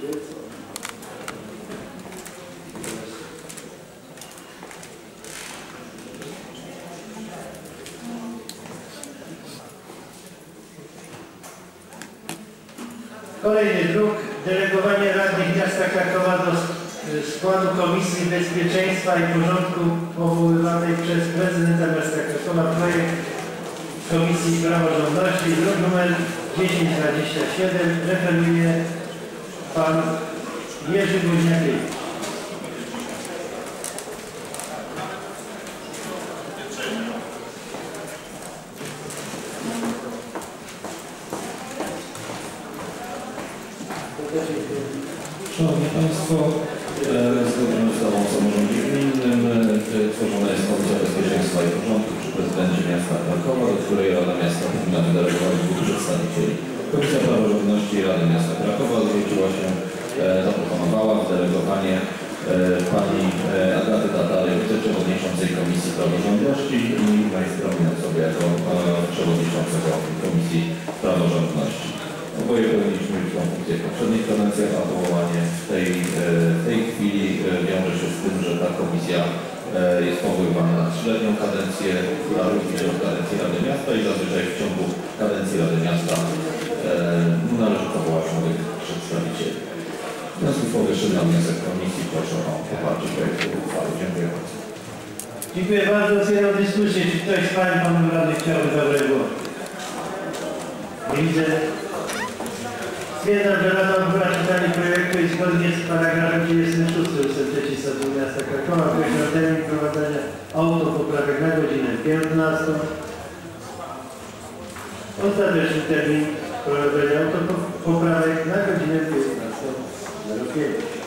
Kolejny druk. Delegowanie radnych miasta Krakowa do składu Komisji Bezpieczeństwa i Porządku powoływanej przez prezydenta miasta Krakowa. Projekt Komisji Praworządności, druk nr 1027. Referuje pan Jerzy Woźniakiewicz. Szanowni Państwo, zgodnie z ustawą o samorządzie gminnym tworzona jest Komisja Bezpieczeństwa i Porządku przy prezydencie miasta Krakowa, do której Rada Miasta powinna wydelegować dwóch przedstawicieli. Komisja Praworządności Rady Miasta Krakowa zwróciła się, zaproponowała wdelegowanie pani Agaty Tatary, wiceprzewodniczącej Komisji Praworządności i majstrowi sobie jako przewodniczącego Komisji Praworządności. Oboje pełniliśmy już tą funkcję w poprzednich kadencjach, a powołanie w tej chwili wiąże się z tym, że ta komisja jest powoływana na 3-letnią kadencję, która również od kadencji Rady Miasta i zazwyczaj w ciągu kadencji Rady Miasta należy powołać nowych przedstawicieli. W związku z powyższym na wniosek komisji proszę o poparcie projektu uchwały. Dziękuję bardzo. Dziękuję bardzo. Otwieram dyskusję. Czy ktoś z Pań Panów Radnych chciałby zabrać głos? Nie widzę. Stwierdzam, że Rada odbyła czytanie projektu i zgodnie z paragrafem 36 ust. 3 Statutu Miasta Krakowa określa termin prowadzenia autopoprawek na godzinę 15. Ostateczny termin prowadzenia autopoprawek na godzinę 15:05.